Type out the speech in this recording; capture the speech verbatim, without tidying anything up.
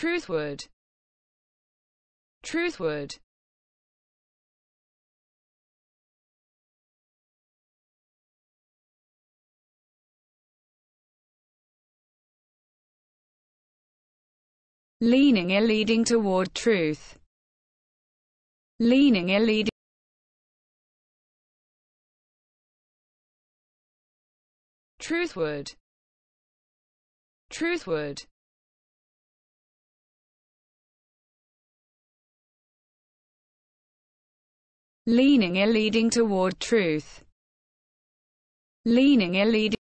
Truthward. Truthward. Leaning or leading toward truth. Leaning or leading. Truthward. Truthward. Leaning or leading toward truth. Leaning or leading.